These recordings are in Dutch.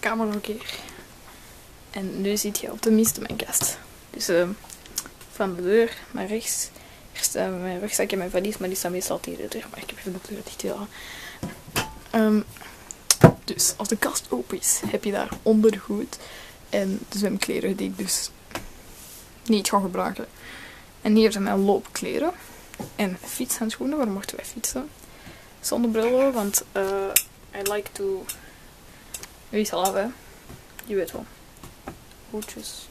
kamer nog een keer. En nu zit je op de minste mijn kast. Dus van de deur naar rechts. Hier staat mijn rugzak en mijn valies, maar die staat meestal tegen de deur. Maar ik heb even de deur dicht gedaan. Dus als de kast open is, heb je daar ondergoed en de zwemkleren die ik dus niet ga gebruiken. En hier zijn mijn loopkleren en fietshandschoenen, waar mochten wij fietsen. Zonder brillen, want I like to... Wie zal hebben? Je weet wel. Hoedjes.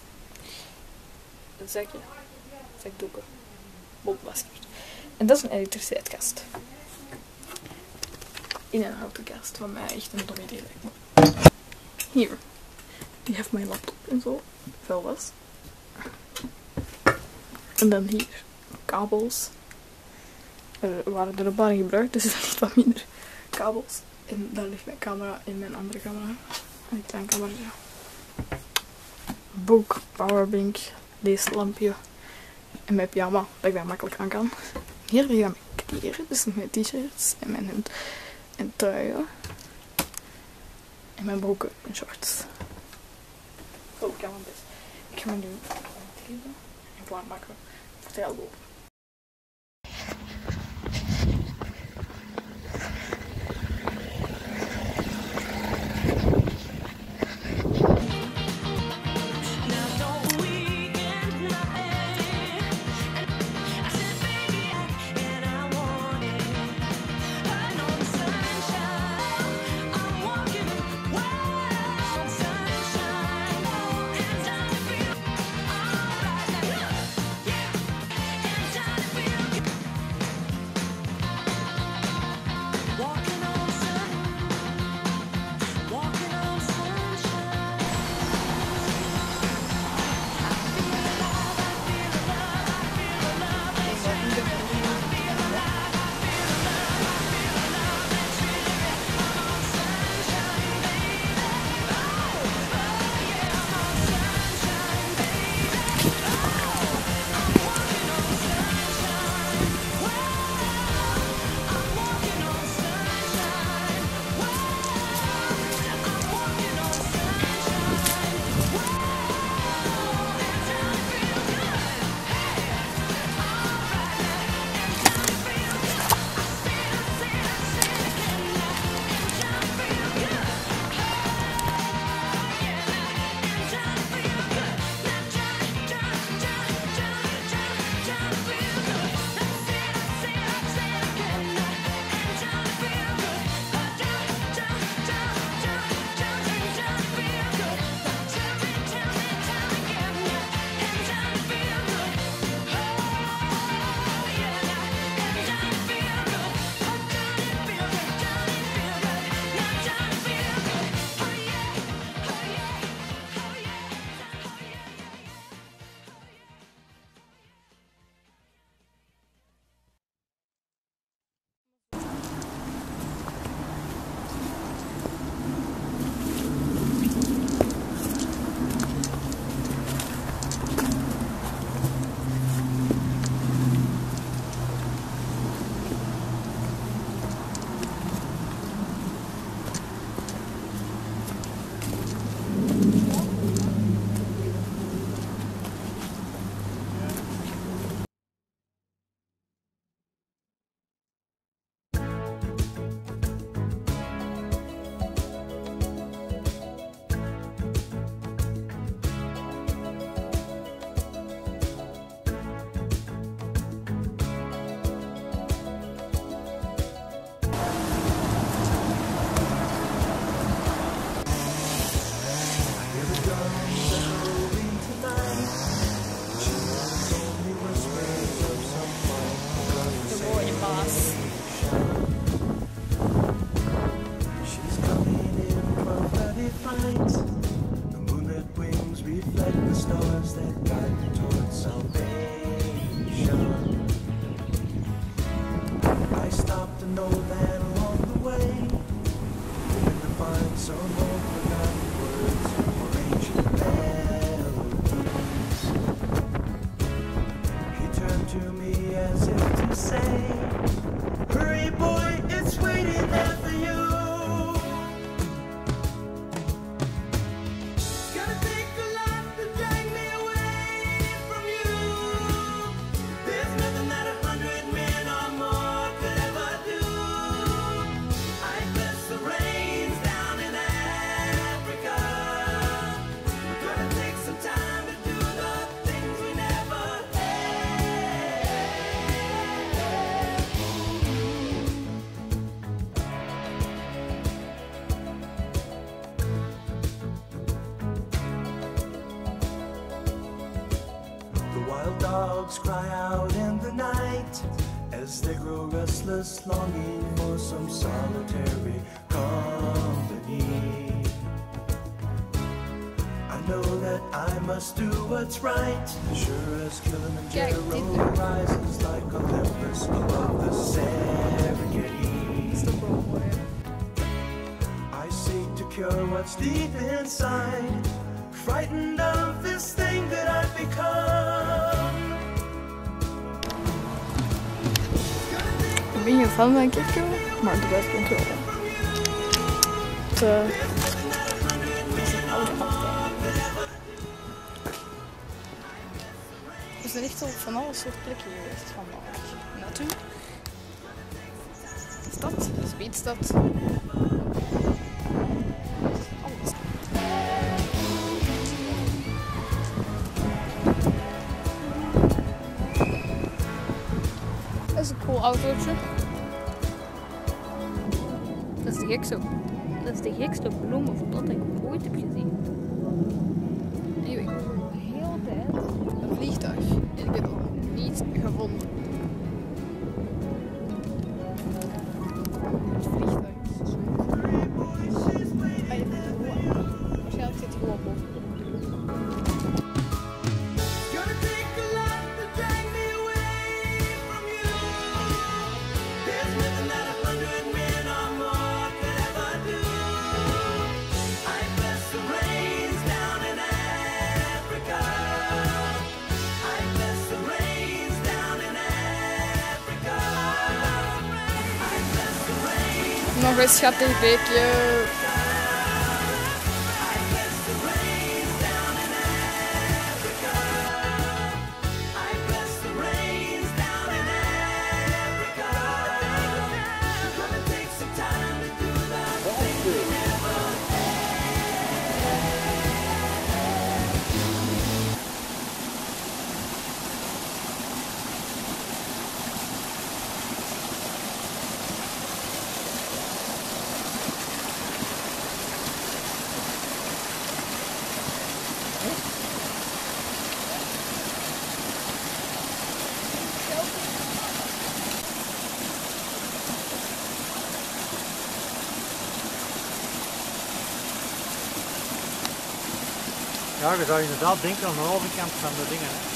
Een zakje. Zakdoeken. Botmaskers. En dat is een elektriciteitskast. In een houten kast, wat mij echt een dom idee lijkt. Hier. Die heeft mijn laptop en zo. Veel was. En dan hier. Kabels. Er waren er een paar gebruikt, dus er ligt wat minder kabels. En daar ligt mijn camera in mijn andere camera. Een klein camera. Boek, powerbank, leeslampje. En mijn pyjama, dat ik daar makkelijk aan kan. Hier liggen mijn kleren, dus mijn t-shirts en mijn hemd en truien. En mijn broeken en shorts. Oh, ik kan wel best. Ik ga me nu omkleden en klaarmaken voor het lopen. dogs cry out in the night as they grow restless, longing for some solitary company. I know that I must do what's right, sure as Kilimanjaro rises like Olympus above the Serengeti. I seek to cure what's deep inside, frightened of this thing that I've become. Ik ben geen fan van Kirko, maar de rest ben ik wel. Het is een oude afdeling. Er zijn echt al van alle soort plekken geweest vandaag. Natuur, stad, speedstad. Alles. Dat is een cool autootje. Dat is de gekste bloem of blad dat ik ooit heb gezien. Anyway, ik wil de hele tijd een vliegtuig en ik heb het nog niet gevonden. Het vliegtuig is zo cool. Waarschijnlijk zit hij gewoon boven. Nog een schattig beekje. Ja, je zou inderdaad denken aan de overkant van de dingen. Hè.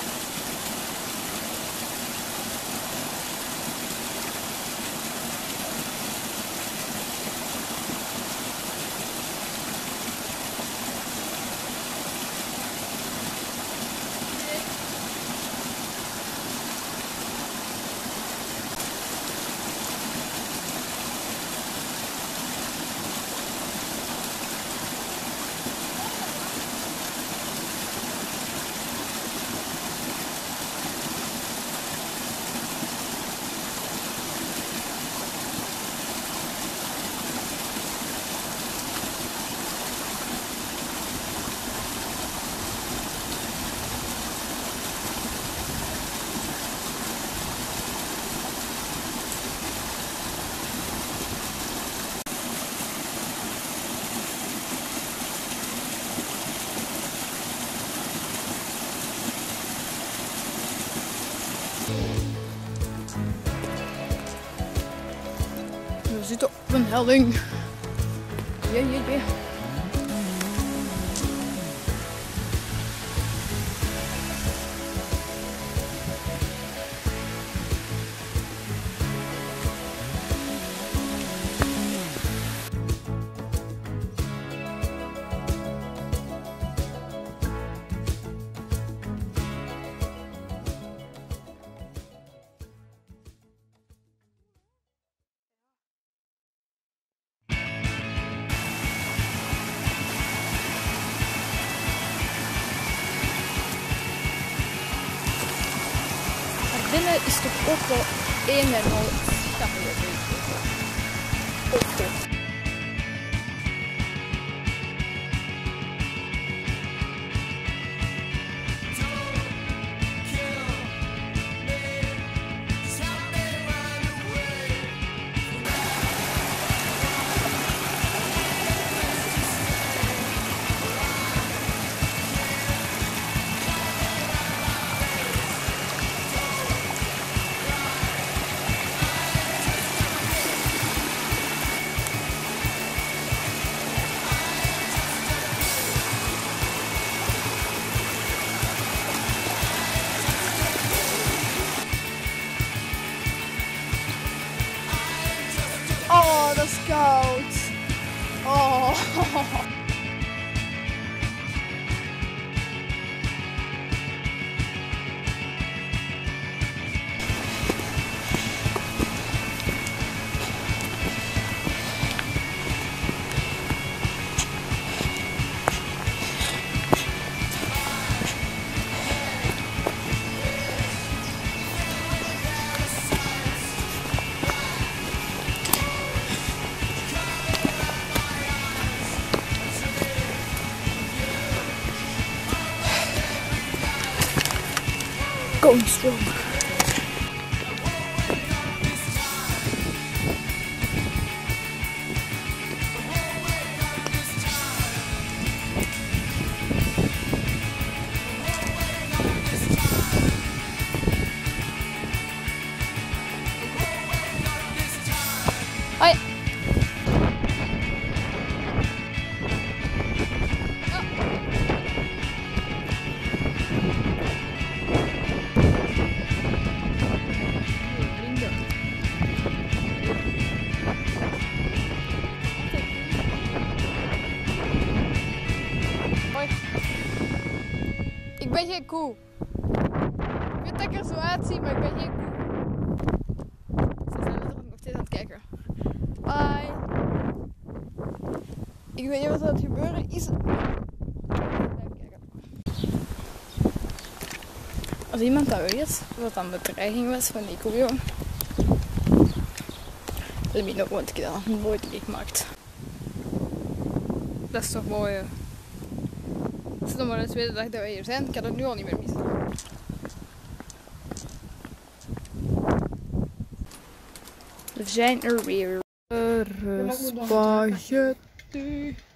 We zitten op een helling. Jee. Binnen is toch ook wel een en al schattig. Going strong. Hoi. Ik ben geen koe. Ik weet dat ik er zo uitzie, maar ik ben geen koe. Ze zijn natuurlijk nog steeds aan het kijken. Bye. Ik weet niet wat er aan het gebeuren is. Blijf kijken. Als iemand dat weet, wat dan de bedreiging was van die koeien, let me know, want ik heb dat nog nooit meegemaakt. Dat is toch mooi, hè? Het is nog maar de tweede dag dat wij hier zijn. Ik kan het nu al niet meer missen. We zijn er weer. Spaghetti.